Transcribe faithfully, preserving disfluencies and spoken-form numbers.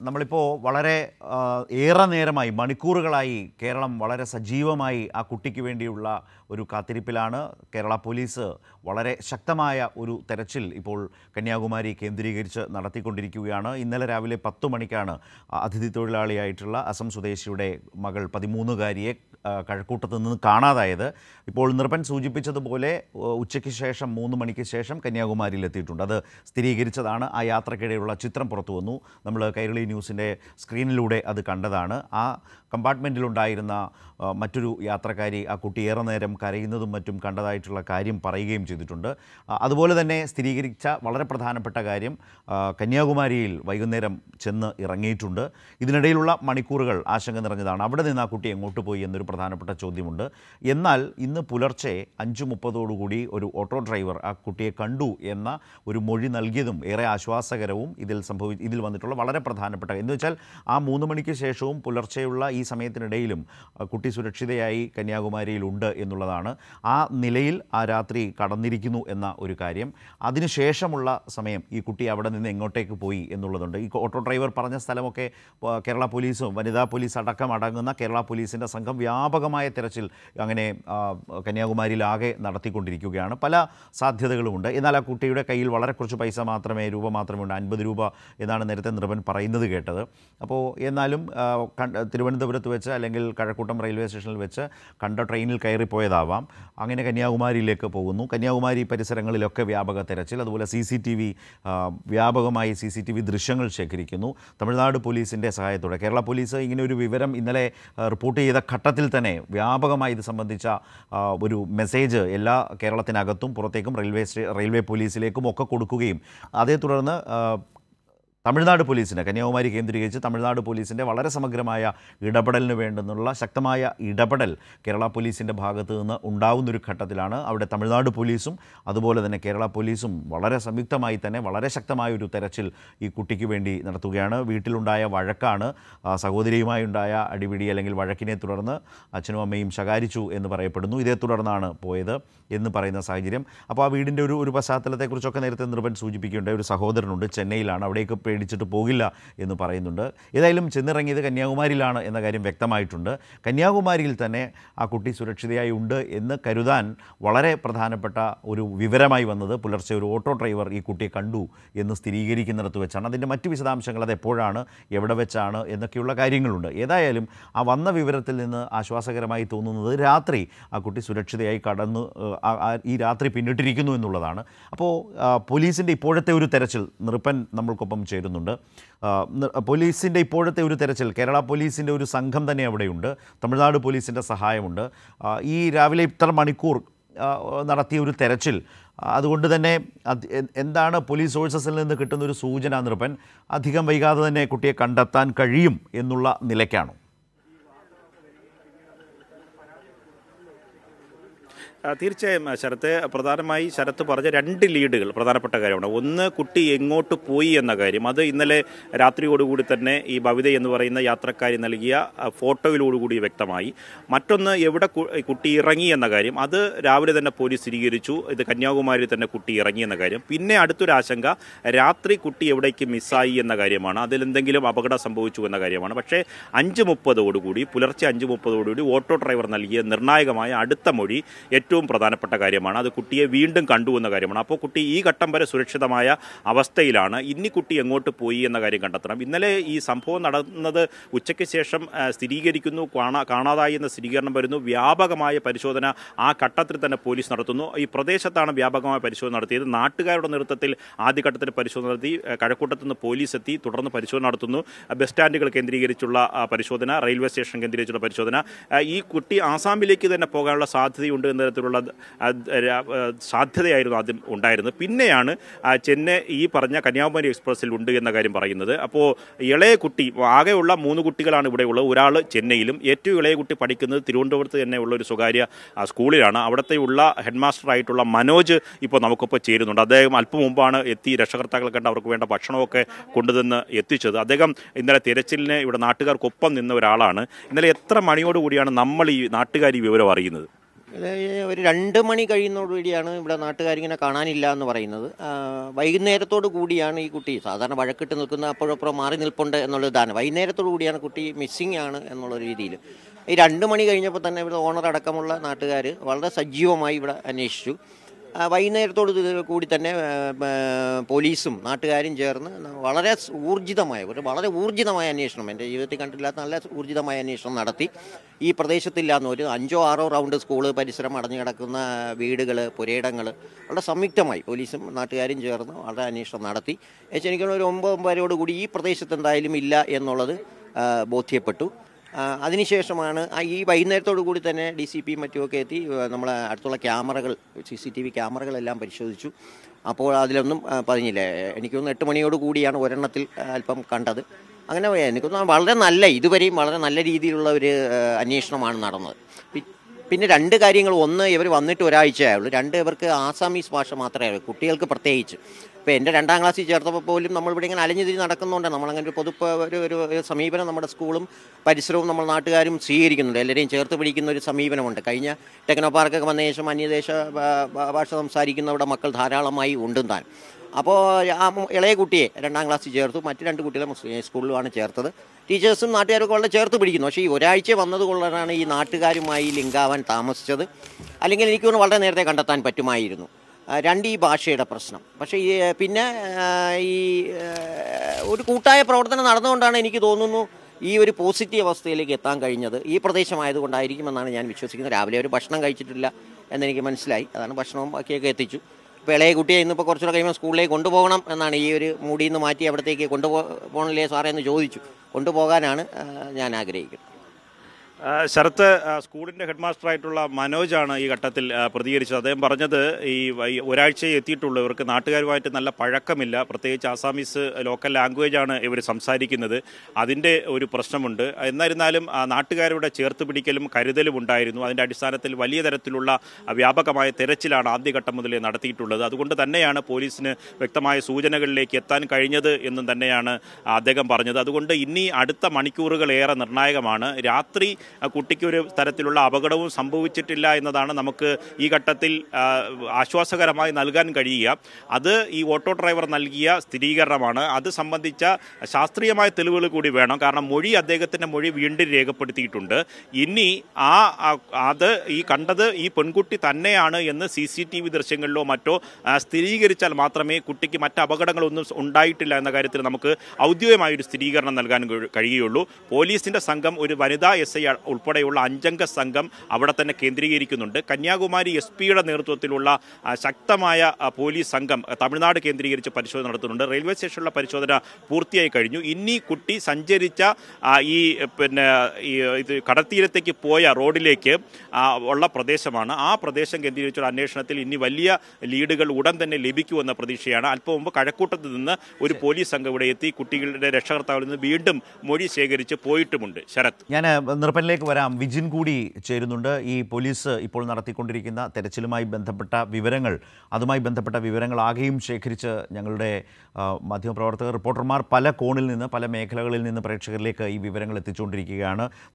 നമ്മളിപ്പോൾ വളരെ ഏറെ നേരമായി മണിക്കൂറുകളായി കേരളം വളരെ സജീവമായി ആ കുട്ടിക്ക് വേണ്ടിയുള്ള ഒരു കാത്തിരിപ്പിലാണ്. കേരള പോലീസ് വളരെ ശക്തമായ ഒരു തെരച്ചിൽ ഇപ്പോൾ കന്യാകുമാരി കേന്ദ്രീകരിച്ച് നടത്തിക്കൊണ്ടിരിക്കുകയാണ്. ഇന്നലെ രാവിലെ പത്തു മണിക്കാണ് അതിഥി തൊഴിലാളിയായിട്ടുള്ള അസം സ്വദേശിയുടെ മകൾ പതിമൂന്നുകാരിയെ കഴക്കൂട്ടത്ത് നിന്ന് കാണാതായത്. ഇപ്പോൾ നിർഭൻ സൂചിപ്പിച്ചതുപോലെ ഉച്ചയ്ക്ക് ശേഷം മൂന്ന് മണിക്ക് ശേഷം കന്യാകുമാരിയിൽ എത്തിയിട്ടുണ്ട്. അത് സ്ഥിരീകരിച്ചതാണ്. ആ യാത്രക്കിടെയുള്ള ചിത്രം പുറത്തു വന്നു. നമ്മൾ കൈരളി ന്യൂസിൻ്റെ സ്ക്രീനിലൂടെ അത് കണ്ടതാണ്. ആ കമ്പാർട്ട്മെൻറ്റിലുണ്ടായിരുന്ന മറ്റൊരു യാത്രക്കാരി ആ കുട്ടി ഏറെ നേരം കരയുന്നതും മറ്റും കണ്ടതായിട്ടുള്ള കാര്യം പറയുകയും ചെയ്തിട്ടുണ്ട്. അതുപോലെ തന്നെ സ്ഥിരീകരിച്ച വളരെ പ്രധാനപ്പെട്ട കാര്യം കന്യാകുമാരിയിൽ വൈകുന്നേരം ചെന്ന് ഇറങ്ങിയിട്ടുണ്ട്. ഇതിനിടയിലുള്ള മണിക്കൂറുകൾ ആശങ്ക നിറഞ്ഞതാണ്. അവിടെ നിന്ന് ആ കുട്ടി എങ്ങോട്ട് പോയി എന്നൊരു പ്രധാനപ്പെട്ട ചോദ്യമുണ്ട്. എന്നാൽ ഇന്ന് പുലർച്ചെ അഞ്ച് മുപ്പതോടുകൂടി ഒരു ഓട്ടോ ഡ്രൈവർ ആ കുട്ടിയെ കണ്ടു എന്ന ഒരു മൊഴി നൽകിയതും ഏറെ ആശ്വാസകരവും ഇതിൽ സംഭവി ഇതിൽ വന്നിട്ടുള്ള വളരെ പ്രധാനപ്പെട്ട എന്ന് വെച്ചാൽ ആ മൂന്ന് മണിക്ക് ശേഷവും പുലർച്ചെയുള്ള ഈ സമയത്തിനിടയിലും കുട്ടി സുരക്ഷിതയായി കന്യാകുമാരിയിലുണ്ട് എന്നുള്ളതാണ്. ആ നിലയിൽ ആ രാത്രി കടന്നിരിക്കുന്നു എന്ന ഒരു കാര്യം. അതിനുശേഷമുള്ള സമയം ഈ കുട്ടി അവിടെ നിന്ന് എങ്ങോട്ടേക്ക് പോയി എന്നുള്ളതുണ്ട്. ഈ ഓട്ടോ ഡ്രൈവർ പറഞ്ഞ സ്ഥലമൊക്കെ കേരള പോലീസും വനിതാ പോലീസ് അടക്കം അടങ്ങുന്ന കേരള പോലീസിൻ്റെ സംഘം വ്യാപകമായ തെരച്ചിൽ അങ്ങനെ കന്യാകുമാരിയിലാകെ നടത്തിക്കൊണ്ടിരിക്കുകയാണ്. പല സാധ്യതകളുമുണ്ട്. എന്നാൽ ആ കുട്ടിയുടെ കയ്യിൽ വളരെ കുറച്ച് പൈസ മാത്രമേ രൂപ മാത്രമേ ഉണ്ട്. അൻപത് രൂപ എന്നാണ് നേരത്തെ നിർഭൻ പറയുന്നത് കേട്ടത്. അപ്പോൾ എന്നാലും തിരുവനന്തപുരത്ത് വെച്ച് അല്ലെങ്കിൽ കഴക്കൂട്ടം റെയിൽവേ സ്റ്റേഷനിൽ വെച്ച് കണ്ട ട്രെയിനിൽ കയറിപ്പോയതാവാം. അങ്ങനെ കന്യാകുമാരിയിലേക്ക് പോകുന്നു. കന്യാകുമാരി പരിസരങ്ങളിലൊക്കെ വ്യാപക തെരച്ചിൽ. അതുപോലെ സി സി ടി വി വ്യാപകമായി സി സി ടി വി ദൃശ്യങ്ങൾ ശേഖരിക്കുന്നു തമിഴ്നാട് പോലീസിൻ്റെ സഹായത്തോടെ. കേരള പോലീസ് ഇങ്ങനെ ഒരു വിവരം ഇന്നലെ റിപ്പോർട്ട് ചെയ്ത ഘട്ടത്തിൽ തന്നെ വ്യാപകമായി ഇത് സംബന്ധിച്ച ഒരു മെസ്സേജ് എല്ലാ കേരളത്തിനകത്തും പുറത്തേക്കും റെയിൽവേ റെയിൽവേ പോലീസിലേക്കും ഒക്കെ കൊടുക്കുകയും അതേ തുടർന്ന് തമിഴ്നാട് പോലീസിൻ്റെ കന്യാകുമാരി കേന്ദ്രീകരിച്ച് തമിഴ്നാട് പോലീസിൻ്റെ വളരെ സമഗ്രമായ ഇടപെടലിന് വേണ്ടുന്നുള്ള ശക്തമായ ഇടപെടൽ കേരള പോലീസിൻ്റെ ഭാഗത്തു നിന്ന് ഉണ്ടാവുന്നൊരു ഘട്ടത്തിലാണ് അവിടെ തമിഴ്നാട് പോലീസും അതുപോലെ തന്നെ കേരള പോലീസും വളരെ സംയുക്തമായി തന്നെ വളരെ ശക്തമായൊരു തെരച്ചിൽ ഈ കുട്ടിക്ക് വേണ്ടി നടത്തുകയാണ്. വീട്ടിലുണ്ടായ വഴക്കാണ്, സഹോദരിയുമായി ഉണ്ടായ അടിപിടി അല്ലെങ്കിൽ വഴക്കിനെ തുടർന്ന് അച്ഛനും അമ്മയും ശകാരിച്ചു എന്ന് പറയപ്പെടുന്നു. ഇതേ തുടർന്നാണ് പോയത് എന്ന് പറയുന്ന സാഹചര്യം. അപ്പോൾ ആ വീടിൻ്റെ ഒരു ഒരു പശ്ചാത്തലത്തെക്കുറിച്ചൊക്കെ നേരത്തെ നിർഭൻ സൂചിപ്പിക്കേണ്ട ഒരു സഹോദരനുണ്ട്, ചെന്നൈയിലാണ്. അവിടേക്ക് പേടിച്ചിട്ട് പോകില്ല എന്ന് പറയുന്നുണ്ട്. ഏതായാലും ചെന്നിറങ്ങിയത് കന്യാകുമാരിയിലാണ് എന്ന കാര്യം വ്യക്തമായിട്ടുണ്ട്. കന്യാകുമാരിയിൽ തന്നെ ആ കുട്ടി സുരക്ഷിതയായി ഉണ്ട് എന്ന് കരുതാൻ വളരെ പ്രധാനപ്പെട്ട ഒരു വിവരമായി വന്നത് പുലർച്ചെ ഒരു ഓട്ടോ ഡ്രൈവർ ഈ കുട്ടിയെ കണ്ടു എന്ന് സ്ഥിരീകരിക്കുന്നിടത്ത് വെച്ചാണ്. അതിൻ്റെ മറ്റ് വിശദാംശങ്ങൾ അത് എപ്പോഴാണ് എവിടെ വെച്ചാണ് എന്നൊക്കെയുള്ള കാര്യങ്ങളുണ്ട്. ഏതായാലും ആ വന്ന വിവരത്തിൽ നിന്ന് ആശ്വാസകരമായി തോന്നുന്നത് രാത്രി ആ കുട്ടി സുരക്ഷിതയായി കടന്നു ഈ രാത്രി പിന്നിട്ടിരിക്കുന്നു എന്നുള്ളതാണ്. അപ്പോൾ പോലീസിൻ്റെ ഇപ്പോഴത്തെ ഒരു തെരച്ചിൽ നിർപ്പൻ നമ്മൾക്കൊപ്പം ചേരുന്നുണ്ട്. പോലീസിൻ്റെ ഇപ്പോഴത്തെ ഒരു തെരച്ചിൽ കേരള പോലീസിൻ്റെ ഒരു സംഘം തന്നെ അവിടെയുണ്ട്, തമിഴ്നാട് പോലീസിൻ്റെ സഹായമുണ്ട്. ഈ രാവിലെ ഇത്ര മണിക്കൂർ നടത്തിയ ഒരു തെരച്ചിൽ, അതുകൊണ്ട് തന്നെ എന്താണ് പോലീസ് സോഴ്സസിൽ നിന്ന് കിട്ടുന്ന ഒരു സൂചന നിർപ്പൻ? അധികം വൈകാതെ തന്നെ കുട്ടിയെ കണ്ടെത്താൻ കഴിയും എന്നുള്ള നിലയ്ക്കാണോ? തീർച്ചയായും ശരത്ത്, പ്രധാനമായി ശരത്ത് പറഞ്ഞ രണ്ട് ലീഡുകൾ പ്രധാനപ്പെട്ട കാര്യമാണ്. ഒന്ന്, കുട്ടി എങ്ങോട്ട് പോയി എന്ന കാര്യം. അത് ഇന്നലെ രാത്രിയോടുകൂടി തന്നെ ഈ ഭവിത എന്ന് പറയുന്ന യാത്രക്കാരി നൽകിയ ഫോട്ടോയിലോടുകൂടി വ്യക്തമായി. മറ്റൊന്ന്, എവിടെ കുട്ടി ഇറങ്ങി എന്ന കാര്യം. അത് രാവിലെ തന്നെ പോലീസ് സ്ഥിരീകരിച്ചു. ഇത് കന്യാകുമാരിയിൽ തന്നെ കുട്ടി ഇറങ്ങി എന്ന കാര്യം. പിന്നെ അടുത്തൊരു ആശങ്ക രാത്രി കുട്ടി എവിടേക്ക് മിസ്സായി എന്ന കാര്യമാണ്. അതിലെന്തെങ്കിലും അപകടം സംഭവിച്ചു എന്ന കാര്യമാണ്. പക്ഷേ അഞ്ച് മുപ്പതോടുകൂടി പുലർച്ചെ അഞ്ച് മുപ്പതോടുകൂടി ഓട്ടോ ഡ്രൈവർ നൽകിയ നിർണായകമായ അടുത്ത മൊഴി ഏറ്റവും പ്രധാനപ്പെട്ട കാര്യമാണ്. അത് കുട്ടിയെ വീണ്ടും കണ്ടു എന്ന കാര്യമാണ്. അപ്പോൾ കുട്ടി ഈ ഘട്ടം വരെ സുരക്ഷിതമായ അവസ്ഥയിലാണ്. ഇനി കുട്ടി എങ്ങോട്ട് പോയി എന്ന കാര്യം കണ്ടെത്തണം. ഇന്നലെ ഈ സംഭവം നടന്നത് ഉച്ചയ്ക്ക് ശേഷം സ്ഥിരീകരിക്കുന്നു, കാണാ കാണാതായി എന്ന സ്ഥിരീകരണം വരുന്നു. വ്യാപകമായ പരിശോധന ആ ഘട്ടത്തിൽ തന്നെ പോലീസ് നടത്തുന്നു. ഈ പ്രദേശത്താണ് വ്യാപകമായ പരിശോധന നടത്തിയത്. നാട്ടുകാരുടെ നേതൃത്വത്തിൽ ആദ്യഘട്ടത്തിൽ പരിശോധന നടത്തി. കഴക്കൂട്ടത്തു നിന്ന് പോലീസ് എത്തി, തുടർന്ന് പരിശോധന നടത്തുന്നു. ബസ് സ്റ്റാൻഡുകൾ കേന്ദ്രീകരിച്ചുള്ള പരിശോധന, റെയിൽവേ സ്റ്റേഷൻ കേന്ദ്രീകരിച്ചുള്ള പരിശോധന. ഈ കുട്ടി ആസാമിലേക്ക് തന്നെ പോകാനുള്ള സാധ്യതയുണ്ട് എന്ന തരത്തിലുള്ള സാധ്യതയായിരുന്നു ആദ്യം ഉണ്ടായിരുന്നത്. പിന്നെയാണ് ചെന്നൈ ഈ പറഞ്ഞ കന്യാകുമാരി എക്സ്പ്രസ്സിൽ ഉണ്ട് എന്ന കാര്യം പറയുന്നത്. അപ്പോൾ ഇളയ കുട്ടി, ആകെയുള്ള മൂന്ന് കുട്ടികളാണ് ഇവിടെ ഉള്ളത്. ഒരാൾ ചെന്നൈയിലും, ഏറ്റവും ഇളയ കുട്ടി പഠിക്കുന്നത് തിരുവനന്തപുരത്ത് തന്നെ ഉള്ള ഒരു സ്വകാര്യ സ്കൂളിലാണ്. അവിടുത്തെ ഉള്ള ഹെഡ് മാസ്റ്ററായിട്ടുള്ള മനോജ് ഇപ്പോൾ നമുക്കൊപ്പം ചേരുന്നുണ്ട്. അദ്ദേഹം അല്പം മുമ്പാണ് എത്തി രക്ഷകർത്താക്കളെ കണ്ട് അവർക്ക് വേണ്ട ഭക്ഷണമൊക്കെ കൊണ്ടുതന്ന് എത്തിച്ചത്. അദ്ദേഹം ഇന്നലെ തിരച്ചിലിന് ഇവിടെ നാട്ടുകാർക്കൊപ്പം നിന്ന ഒരാളാണ്. ഇന്നലെ എത്ര മണിയോടുകൂടിയാണ് നമ്മൾ ഈ നാട്ടുകാർ ഈ വിവരം അറിയുന്നത്? ഇത് ഒരു രണ്ട് മണി കഴിയുന്നതോടുകൂടിയാണ് ഇവിടെ നാട്ടുകാരിങ്ങനെ കാണാനില്ല എന്ന് പറയുന്നത്. വൈകുന്നേരത്തോടു കൂടിയാണ് ഈ കുട്ടി സാധാരണ വഴക്കിട്ട് നിൽക്കുന്ന അപ്പോഴപ്പുറം മാറി നിൽപ്പുണ്ട് എന്നുള്ളതാണ്. വൈകുന്നേരത്തോടു കൂടിയാണ് കുട്ടി മിസ്സിങ് ആണ് എന്നുള്ള രീതിയിൽ. ഈ രണ്ട് മണി കഴിഞ്ഞപ്പോൾ തന്നെ ഇവിടെ ഓണർ അടക്കമുള്ള നാട്ടുകാർ വളരെ സജീവമായി ഇവിടെ അന്വേഷിച്ചു. വൈകുന്നേരത്തോട് കൂടി തന്നെ പോലീസും നാട്ടുകാരും ചേർന്ന് വളരെ ഊർജിതമായ ഒരു വളരെ ഊർജിതമായ അന്വേഷണം, എൻ്റെ ജീവിതത്തിൽ കണ്ടില്ലാത്ത നല്ല ഊർജിതമായ അന്വേഷണം നടത്തി. ഈ പ്രദേശത്തില്ലാന്ന് ഒരു അഞ്ചോ ആറോ റൗണ്ട് സ്കൂള് പരിസരം അടഞ്ഞു കിടക്കുന്ന വീടുകൾ, പുരയിടങ്ങൾ വളരെ സംയുക്തമായി പോലീസും നാട്ടുകാരും ചേർന്ന് വളരെ അന്വേഷണം നടത്തി. എനിക്ക് ഒരു ഒമ്പത് ഒമ്പതരോട് കൂടി ഈ പ്രദേശത്ത് എന്തായാലും ഇല്ല എന്നുള്ളത് ബോധ്യപ്പെട്ടു. അതിനുശേഷമാണ് ഈ വൈകുന്നേരത്തോടു കൂടി തന്നെ ഡി സി പിയും മറ്റുമൊക്കെ എത്തി നമ്മളെ അടുത്തുള്ള ക്യാമറകൾ, സി സി ടി വി ക്യാമറകളെല്ലാം പരിശോധിച്ചു. അപ്പോൾ അതിലൊന്നും പറഞ്ഞില്ല. എനിക്കൊന്ന് എട്ട് മണിയോട് കൂടിയാണ് ഒരെണ്ണത്തിൽ അല്പം കണ്ടത്. അങ്ങനെ എനിക്കൊന്ന് വളരെ നല്ല ഇതുവരെയും വളരെ നല്ല രീതിയിലുള്ള ഒരു അന്വേഷണമാണ് നടന്നത്. പിന്നെ രണ്ട് കാര്യങ്ങൾ, ഒന്ന് ഇവർ വന്നിട്ട് ഒരാഴ്ചയായുള്ളൂ. രണ്ട് ഇവർക്ക് ആസാമീസ് ഭാഷ മാത്രമേ അറിയൂ, കുട്ടികൾക്ക് പ്രത്യേകിച്ച്. ഇപ്പോൾ എൻ്റെ രണ്ടാം ക്ലാസ്സിൽ ചേർത്തപ്പോൾ പോലും നമ്മളിവിടെ ഇങ്ങനെ അലഞ്ഞു തിരിഞ്ഞ് നടക്കുന്നുണ്ട്. നമ്മളങ്ങനെ ഒരു പൊതു ഒരു ഒരു സമീപനം നമ്മുടെ സ്കൂളും പരിസരവും നമ്മൾ നാട്ടുകാരും സ്വീകരിക്കുന്നുണ്ട്. എല്ലാവരെയും ചേർത്ത് പിടിക്കുന്ന ഒരു സമീപനമുണ്ട്. കഴിഞ്ഞ ടെക്നോ പാർക്കൊക്കെ വന്ന ശേഷം അന്യദേശ ഭാഷ സംസാരിക്കുന്നവരുടെ മക്കൾ ധാരാളമായി ഉണ്ടും താൻ. അപ്പോൾ ആ ഇളയ കുട്ടിയെ രണ്ടാം ക്ലാസ്സിൽ ചേർത്തു. മറ്റ് രണ്ട് കുട്ടികളെ മുസ്ലിം സ്കൂളിലുമാണ് ചേർത്തത്. ടീച്ചേഴ്സും നാട്ടുകാരൊക്കെ വളരെ ചേർത്ത് പിടിക്കുന്നു. പക്ഷേ ഈ ഒരാഴ്ച വന്നത് കൊണ്ടാണ് ഈ നാട്ടുകാരുമായി ലിങ്കാവാൻ താമസിച്ചത്. അല്ലെങ്കിൽ എനിക്ക് വളരെ നേരത്തെ കണ്ടെത്താൻ പറ്റുമായിരുന്നു. രണ്ട്, ഈ ഭാഷയുടെ പ്രശ്നം. പക്ഷേ ഈ പിന്നെ ഈ ഒരു കൂട്ടായ പ്രവർത്തനം നടന്നുകൊണ്ടാണ് എനിക്ക് തോന്നുന്നു ഈ ഒരു പോസിറ്റീവ് അവസ്ഥയിലേക്ക് എത്താൻ കഴിഞ്ഞത്. ഈ പ്രദേശമായതുകൊണ്ടായിരിക്കുമെന്നാണ് ഞാൻ വിശ്വസിക്കുന്നത്. രാവിലെ ഒരു ഭക്ഷണം കഴിച്ചിട്ടില്ല എന്നെനിക്ക് മനസ്സിലായി. അതാണ് ഭക്ഷണവും ബാക്കിയൊക്കെ എത്തിച്ചു. ഇപ്പോൾ ഇളയ കുട്ടിയെ ഇന്നിപ്പോൾ കുറച്ചുകൂടെ കഴിയുമ്പോൾ സ്കൂളിലേക്ക് കൊണ്ടുപോകണം എന്നാണ്. ഈ ഒരു മൂടിയിൽ നിന്ന് മാറ്റി അവിടത്തേക്ക് കൊണ്ടുപോകണില്ലേ സാറേ എന്ന് ചോദിച്ചു. കൊണ്ടുപോകാനാണ് ഞാൻ ആഗ്രഹിക്കുന്നത്. ശരത്ത്, സ്കൂളിൻ്റെ ഹെഡ് മാസ്റ്ററായിട്ടുള്ള മനോജാണ് ഈ ഘട്ടത്തിൽ പ്രതികരിച്ചത്. അദ്ദേഹം പറഞ്ഞത് ഈ ഒരാഴ്ചയെ എത്തിയിട്ടുള്ളൂ, ഇവർക്ക് നാട്ടുകാരുമായിട്ട് നല്ല പഴക്കമില്ല, പ്രത്യേകിച്ച് ആസാമീസ് ലോക്കൽ ലാംഗ്വേജാണ് ഇവർ സംസാരിക്കുന്നത്, അതിൻ്റെ ഒരു പ്രശ്നമുണ്ട്. എന്നിരുന്നാലും നാട്ടുകാരുടെ ചേർത്ത് പിടിക്കലും കരുതലും ഉണ്ടായിരുന്നു. അതിൻ്റെ അടിസ്ഥാനത്തിൽ വലിയ തരത്തിലുള്ള വ്യാപകമായ തെരച്ചിലാണ് ആദ്യഘട്ടം മുതലേ നടത്തിയിട്ടുള്ളത്. അതുകൊണ്ട് തന്നെയാണ് പോലീസിന് വ്യക്തമായ സൂചനകളിലേക്ക് എത്താൻ കഴിഞ്ഞത് എന്നും തന്നെയാണ് അദ്ദേഹം പറഞ്ഞത്. അതുകൊണ്ട് ഇനി അടുത്ത മണിക്കൂറുകൾ ഏറെ നിർണായകമാണ്. രാത്രി കുട്ടിക്ക് ഒരു തരത്തിലുള്ള അപകടവും സംഭവിച്ചിട്ടില്ല എന്നതാണ് നമുക്ക് ഈ ഘട്ടത്തിൽ ആശ്വാസകരമായി നൽകാൻ കഴിയുക. അത് ഈ ഓട്ടോ ഡ്രൈവർ നൽകിയ സ്ഥിരീകരണമാണ്. അത് സംബന്ധിച്ച ശാസ്ത്രീയമായ തെളിവുകൾ കൂടി വേണം. കാരണം മൊഴി, അദ്ദേഹത്തിൻ്റെ മൊഴി വീണ്ടും രേഖപ്പെടുത്തിയിട്ടുണ്ട്. ഇനി ആ അത് ഈ കണ്ടത് ഈ പെൺകുട്ടി തന്നെയാണ് എന്ന് സി സി ടി വി ദൃശ്യങ്ങളിലോ മറ്റോ സ്ഥിരീകരിച്ചാൽ മാത്രമേ കുട്ടിക്ക് മറ്റ് അപകടങ്ങളൊന്നും ഉണ്ടായിട്ടില്ല എന്ന കാര്യത്തിൽ നമുക്ക് ഔദ്യോഗികമായൊരു സ്ഥിരീകരണം നൽകാൻ കഴിയുകയുള്ളൂ. പോലീസിൻ്റെ സംഘം, ഒരു വനിതാ എസ് ഐ ഉൾപ്പെടെയുള്ള അഞ്ചംഗ സംഘം അവിടെ തന്നെ കേന്ദ്രീകരിക്കുന്നുണ്ട്. കന്യാകുമാരി എസ് പിയുടെ നേതൃത്വത്തിലുള്ള ശക്തമായ പോലീസ് സംഘം തമിഴ്നാട് കേന്ദ്രീകരിച്ച് പരിശോധന നടത്തുന്നുണ്ട്. റെയിൽവേ സ്റ്റേഷനിലുള്ള പരിശോധന പൂർത്തിയായി കഴിഞ്ഞു. ഇനി കുട്ടി സഞ്ചരിച്ച ഈ പിന്നെ ഈ ഇത് കടൽത്തീരത്തേക്ക് പോയ റോഡിലേക്ക് ഉള്ള പ്രദേശമാണ്. ആ പ്രദേശം കേന്ദ്രീകരിച്ചുള്ള അന്വേഷണത്തിൽ ഇനി വലിയ ലീഡുകൾ ഉടൻ തന്നെ ലഭിക്കുമെന്ന പ്രതീക്ഷയാണ്. അല്പം മുമ്പ് കഴക്കൂട്ടത്ത് നിന്ന് ഒരു പോലീസ് സംഘം ഇവിടെ എത്തി കുട്ടികളുടെ രക്ഷകർത്താവിൽ നിന്ന് വീണ്ടും മൊഴി ശേഖരിച്ച് പോയിട്ടുമുണ്ട്. ശരത്, ഞാൻ നിർപ്പനിലേക്ക് വരാം. വിജിൻ കൂടി ചേരുന്നുണ്ട്. ഈ പോലീസ് ഇപ്പോൾ നടത്തിക്കൊണ്ടിരിക്കുന്ന തെരച്ചിലുമായി ബന്ധപ്പെട്ട വിവരങ്ങൾ, അതുമായി ബന്ധപ്പെട്ട വിവരങ്ങൾ ആകെയും ശേഖരിച്ച് ഞങ്ങളുടെ മാധ്യമപ്രവർത്തകർ, റിപ്പോർട്ടർമാർ പല കോണിൽ നിന്ന്, പല മേഖലകളിൽ നിന്ന് പ്രേക്ഷകരിലേക്ക് ഈ വിവരങ്ങൾ എത്തിച്ചുകൊണ്ടിരിക്കുകയാണ്.